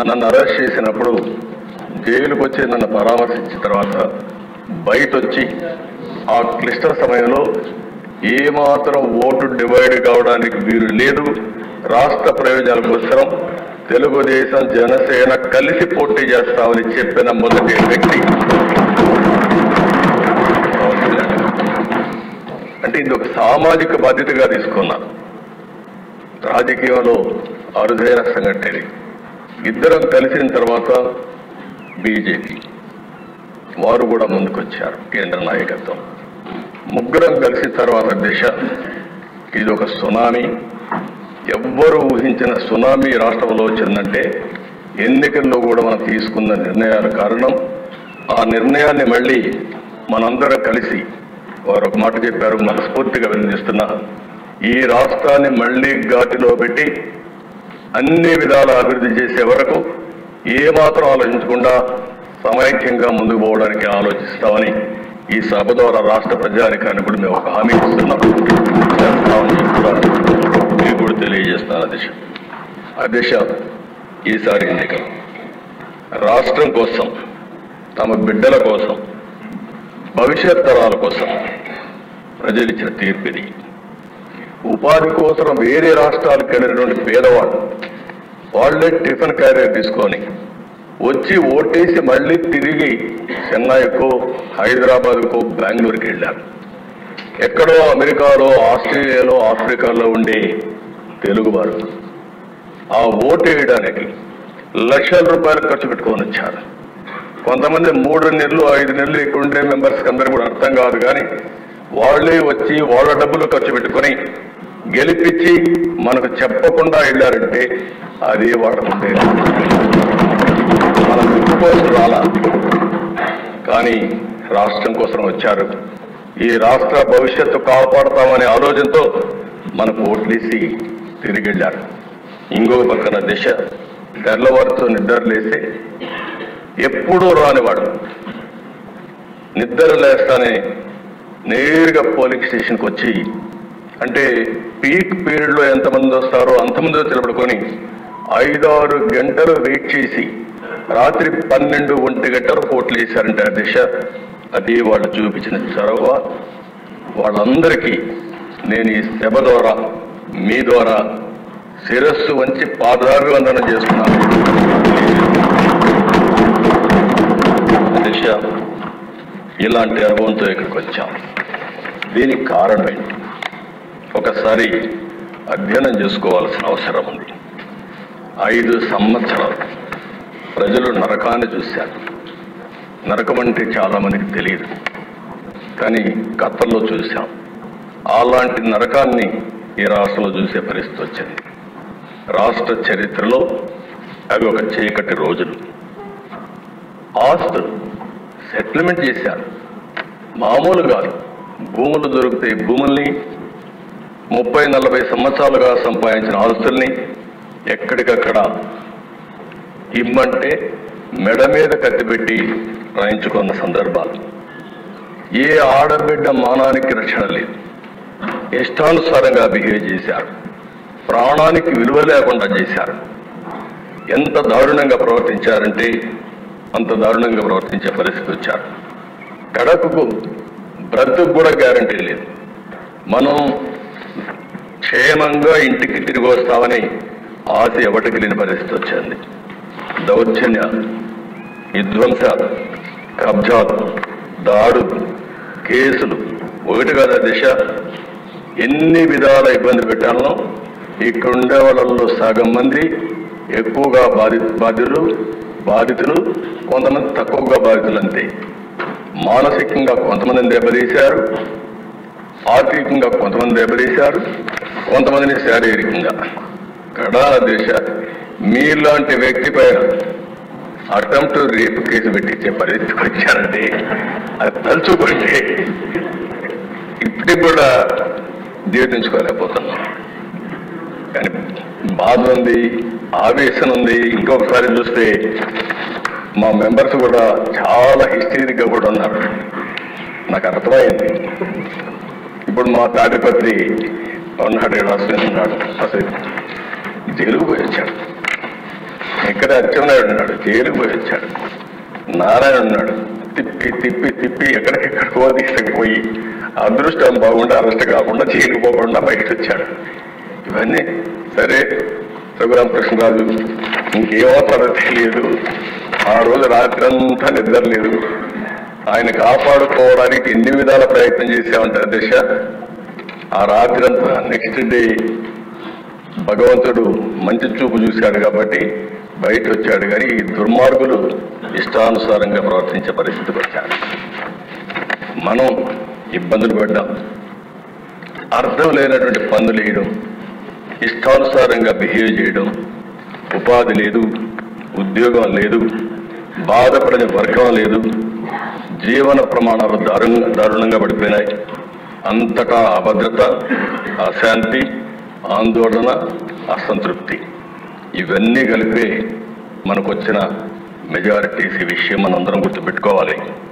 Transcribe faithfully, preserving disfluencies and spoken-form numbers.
నన్ను అరెస్ట్ చేసినప్పుడు జైలుకు వచ్చి నన్ను పరామర్శించిన తర్వాత బయట వచ్చి ఆ క్లిష్ట సమయంలో ఏమాత్రం ఓటు డివైడ్ కావడానికి వీలు లేదు, రాష్ట్ర ప్రయోజనాల కోసం తెలుగుదేశం జనసేన కలిసి పోటీ చేస్తామని చెప్పిన మొదటి వ్యక్తి. అంటే ఇది ఒక సామాజిక బాధ్యతగా తీసుకున్నా. రాజకీయంలో అరుదైన సంఘటన. ఇద్దరం కలిసిన తర్వాత బీజేపీ వారు కూడా ముందుకొచ్చారు, కేంద్ర నాయకత్వం. ముగ్గురం కలిసిన తర్వాత దిశ ఇది ఒక సునామీ. ఎవ్వరూ ఊహించిన సునామీ రాష్ట్రంలో వచ్చిందంటే ఎన్నికల్లో కూడా మనం తీసుకున్న నిర్ణయాల కారణం. ఆ నిర్ణయాన్ని మళ్ళీ మనందరం కలిసి వారు ఒక మాట చెప్పారు, మనస్ఫూర్తిగా వినిపిస్తున్నా, ఈ రాష్ట్రాన్ని మళ్ళీ ఘాటిలో పెట్టి అన్ని విధాల అభివృద్ధి చేసే వరకు ఏమాత్రం ఆలోచించకుండా సమైక్యంగా ముందుకు పోవడానికి ఆలోచిస్తామని ఈ సభ ద్వారా రాష్ట్ర ప్రజానికాన్ని కూడా మేము ఒక హామీ ఇస్తున్నాం. కూడా మీకు కూడా తెలియజేస్తున్నాను అధ్యక్ష. అధ్యక్ష, ఈసారి ఎన్నికలు రాష్ట్రం కోసం, తమ బిడ్డల కోసం, భవిష్యత్ తరాల కోసం ప్రజలు ఇచ్చిన తీర్పు ఇది. ఉపాధి కోసం వేరే రాష్ట్రాలకు వెళ్ళినటువంటి పేదవాళ్ళు వాళ్లే టిఫిన్ క్యారియర్ తీసుకొని వచ్చి ఓటేసి మళ్ళీ తిరిగి చెన్నైకో, హైదరాబాద్కో, బెంగళూరుకి వెళ్ళారు. ఎక్కడో అమెరికాలో, ఆస్ట్రేలియాలో, ఆఫ్రికాలో ఉండే తెలుగువారు ఆ ఓటు వేయడానికి లక్షల రూపాయలు ఖర్చు పెట్టుకొని వచ్చారు. కొంతమంది మూడు నెలలు ఐదు నెలలు ఇక్కడ ఉండే మెంబర్స్కి అందరూ కూడా అర్థం కాదు, కానీ వాళ్లే వచ్చి వాళ్ళ డబ్బులు ఖర్చు పెట్టుకొని గెలిపించి మనకు చెప్పకుండా వెళ్ళారంటే అది వాళ్ళకుండే మనం కోసం రాలా, కానీ రాష్ట్రం కోసం వచ్చారు. ఈ రాష్ట్ర భవిష్యత్తు కాపాడతామనే ఆలోచనతో మనకు ఓట్లేసి తిరిగి వెళ్ళారు. ఇంకో పక్కన దిశ తెల్లవారితో నిద్రలేసి ఎప్పుడూ రానివాడు నిద్ర లేస్తానే నేరుగా పోలింగ్ స్టేషన్కి వచ్చి, అంటే పీక్ పీరియడ్లో ఎంతమంది వస్తారో అంతమందిలో నిలబడుకొని ఐదారు గంటలు వెయిట్ చేసి రాత్రి పన్నెండు ఒంటి గంటలు ఓట్లు వేశారంటే ఆ దిశ అది వాళ్ళు చూపించిన చొరవ. వాళ్ళందరికీ నేను ఈ సభ ద్వారా మీ ద్వారా శిరస్సు వంచి పాదాభివందనం చేస్తున్నాను. దిశ ఇలాంటి అనుభవంతో ఇక్కడికి వచ్చాం. దీనికి కారణం ఏంటి? ఒకసారి అధ్యయనం చేసుకోవాల్సిన అవసరం ఉంది. ఐదు సంవత్సరాలు ప్రజలు నరకాన్ని చూశారు. నరకం అంటే చాలా మందికి తెలియదు, కానీ గతంలో చూశాం. అలాంటి నరకాన్ని ఈ రాష్ట్రంలో చూసే పరిస్థితి వచ్చింది. రాష్ట్ర చరిత్రలో అవి ఒక చీకటి రోజులు. ఆస్తులు సెటిల్మెంట్ చేశారు, మామూలు కాదు. భూములు దొరికితే భూముల్ని, ముప్పై నలభై సంవత్సరాలుగా సంపాదించిన ఆస్తుల్ని ఎక్కడికక్కడ ఇమ్మంటే మెడ మీద కత్తిపెట్టి రాయించుకున్న సందర్భాలు. ఏ ఆడబిడ్డ మానానికి రక్షణ లేదు. ఇష్టానుసారంగా బిహేవ్ చేశారు. ప్రాణానికి విలువ లేకుండా చేశారు. ఎంత దారుణంగా ప్రవర్తించారంటే అంత దారుణంగా ప్రవర్తించే పరిస్థితి వచ్చారు. కడపకు బ్రతుకు కూడా గ్యారంటీ లేదు. మనం క్షేమంగా ఇంటికి తిరిగి వస్తామని ఆశ ఎవరికి లేని పరిస్థితి వచ్చింది. దౌర్జన్యాలు, విధ్వంసాలు, కబ్జాలు, దాడులు, కేసులు ఒకటి కదా దిశ. ఎన్ని విధాల ఇబ్బంది పెట్టాలనో ఇక్కడ ఉండే వాళ్ళలో సగం మంది ఎక్కువగా బాధి బాధితులు బాధితులు కొంతమంది తక్కువగా బాధితులు అంతే. మానసికంగా కొంతమందిని దెబ్బతీశారు, ఆర్థికంగా కొంతమంది దెబ్బతీశారు, కొంతమందిని శారీరకంగా. కడా దిశ మీలాంటి వ్యక్తి పైన అటెంప్ట్ రేపు కేసు పెట్టించే పరిస్థితికి వచ్చారంటే అది తలుచుకుంటే ఇప్పటికి కూడా జీవించుకోలేకపోతున్నాం. కానీ బాధ ఉంది, ఆవేశం ఉంది. ఇంకొకసారి చూస్తే మా మెంబర్స్ కూడా చాలా హిస్టరీగా కూడా ఉన్నారు. నాకు అర్థమైంది. ఇప్పుడు మా తాడిపత్రి ఉన్నాడు, అసలు ఉన్నాడు, అసలు జైలుకు పోయి వచ్చాడు. ఇక్కడ అచ్చెన్నాయుడు ఉన్నాడు, జైలుకు పోయి వచ్చాడు. నారాయణ ఉన్నాడు, తిప్పి తిప్పి తిప్పి ఎక్కడికెక్కడికో తీసుకుపోయి అదృష్టం బాగుండా అరెస్ట్ కాకుండా జైలుకు పోకుండా బయటకు వచ్చాడు. ఇవన్నీ సరే. రఘురామకృష్ణరాజు ఇంకేమవుతాడో తెలియదు. ఆ రోజు రాత్రి అంతా నిద్ర లేదు. ఆయన కాపాడుకోవడానికి ఎన్ని విధాల ప్రయత్నం చేశామంటారు దిశ. ఆ రాత్రి అంతా నెక్స్ట్ డే భగవంతుడు మంచి చూపు చూశాడు కాబట్టి బయట వచ్చాడు. కానీ ఈ దుర్మార్గులు ఇష్టానుసారంగా ప్రవర్తించే పరిస్థితికి వచ్చారు. మనం ఇబ్బందులు పడ్డాం. అర్థం లేనటువంటి పనులు వేయడం, ఇష్టానుసారంగా బిహేవ్ చేయడం, ఉపాధి లేదు, ఉద్యోగం లేదు, బాధపడిన వర్గం లేదు, జీవన ప్రమాణాలు దారుణ దారుణంగా పడిపోయినాయి. అంతటా అభద్రత, అశాంతి, ఆందోళన, అసంతృప్తి ఇవన్నీ కలిపే మనకు వచ్చిన మెజారిటీస్. ఈ విషయం మనందరం గుర్తుపెట్టుకోవాలి.